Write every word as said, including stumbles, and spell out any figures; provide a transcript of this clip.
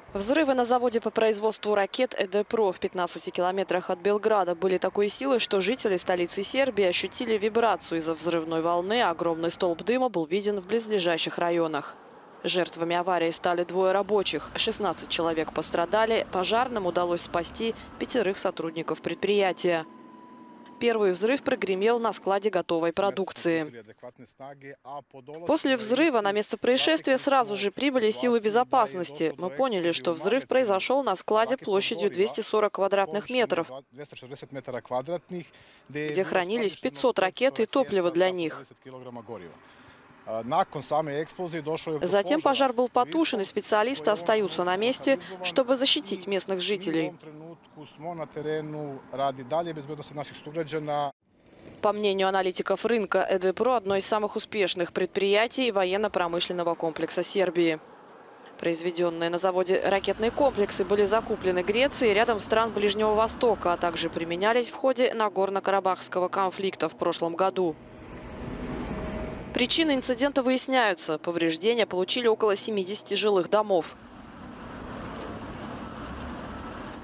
Взрывы на заводе по производству ракет ЭДПРО в пятнадцати километрах от Белграда были такой силы, что жители столицы Сербии ощутили вибрацию из-за взрывной волны, а огромный столб дыма был виден в близлежащих районах. Жертвами аварии стали двое рабочих. шестнадцать человек пострадали. Пожарным удалось спасти пятерых сотрудников предприятия. Первый взрыв прогремел на складе готовой продукции. После взрыва на место происшествия сразу же прибыли силы безопасности. Мы поняли, что взрыв произошел на складе площадью двести сорок квадратных метров, где хранились пятьсот ракет и топливо для них. Затем пожар был потушен, и специалисты остаются на месте, чтобы защитить местных жителей. По мнению аналитиков рынка, ЭДПРО – одно из самых успешных предприятий военно-промышленного комплекса Сербии. Произведенные на заводе ракетные комплексы были закуплены Грецией рядом стран Ближнего Востока, а также применялись в ходе Нагорно-Карабахского конфликта в прошлом году. Причины инцидента выясняются. Повреждения получили около семидесяти жилых домов.